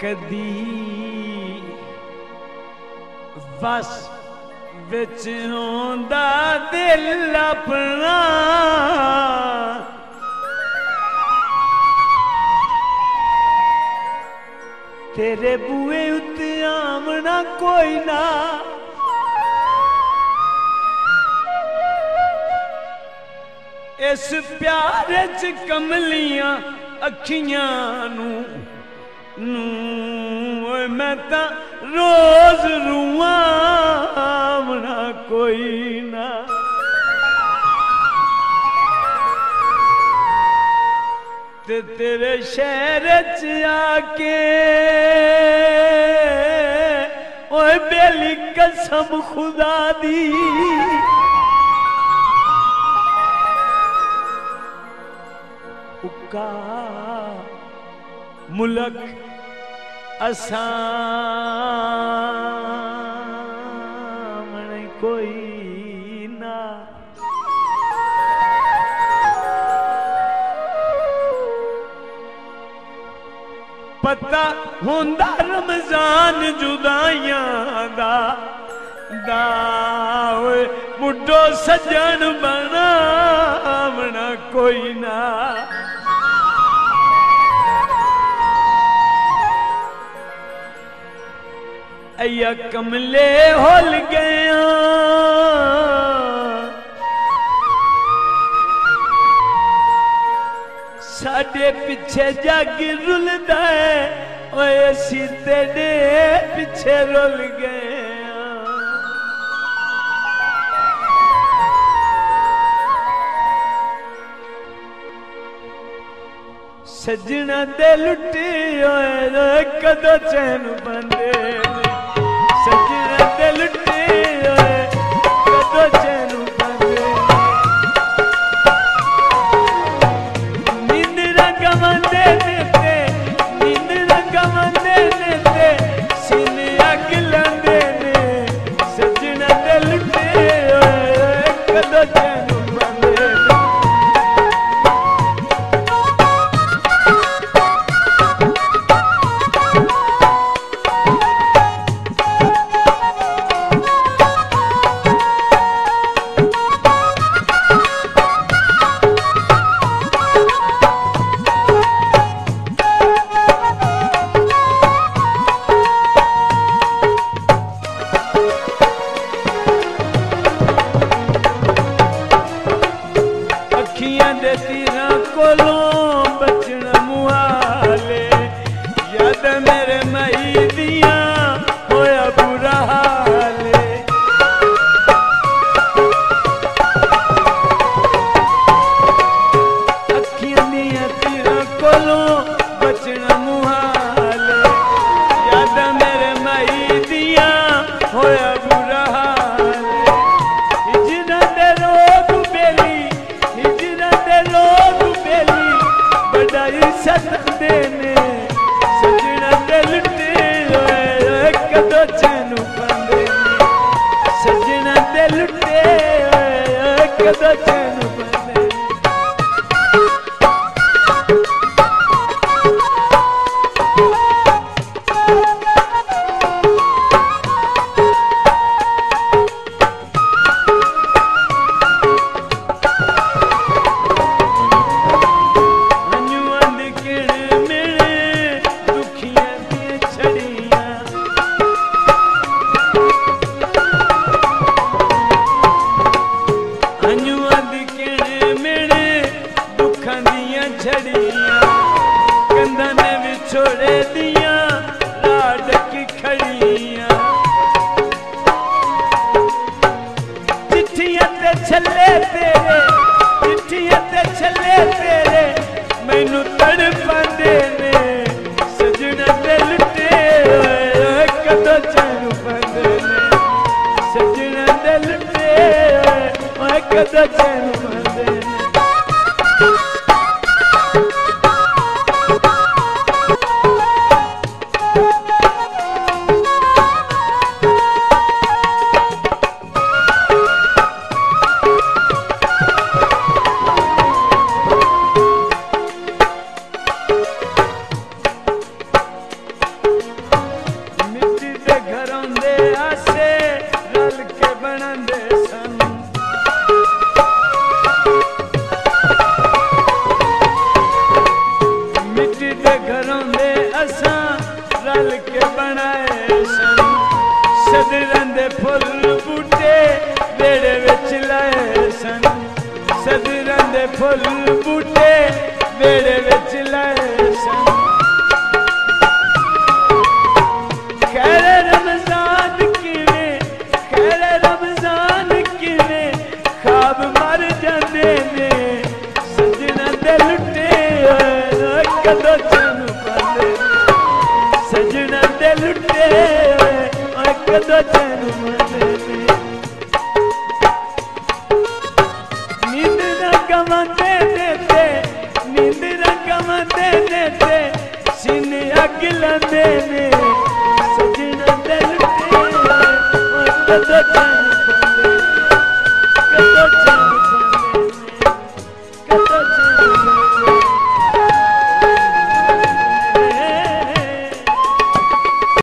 कदी बस विच होंदा दिल अपना तेरे बूए उत्ते आमना कोई ना इस प्यार च कमलियां अखियां नू मैं ता रोज रुआ आमना कोई ना ते तेरे शहर च आके ओए बेली कसम खुदा दी उका मुलक असामने कोई ना पता होंदा रमजान जुदाइयां दा मुड्डो सजन बनावना कोई ना अया कमले होल गया साडे पिछे जग रुलदा है ओए असी तेरे पिछे रुल गए सजना दे लुटे ओए कदों चैन बंदे सजना दे लुटे ओए कदों चैन बंदे नींद रंगमंदे नेते नींद रंगमंदे नेते सीने अग लंदे ने सजना दे लुटे ओए कदों चैन बनांदे सन। मिट्टी दे घरों दे असां रल के बनाए सन। सदरां दे फुल बूटे बेड़े विच लाए सन। सदरां दे फुल बूटे बेड़े विच लाए सन। खैर रमजान किवें, खैर रमजान किवें ख्वाब मर जांदे ने। सजना दे लुटे कदों चैन पांदे, सजना दे लुटे कदों चैन पांदे ने। नींद ना गवांदे देते, नींद ना गवांदे देते, सीने अग लांदे ने। सजना दे लुटे कदों चैन पांदे, कदों चैन पांदे, कदों चैन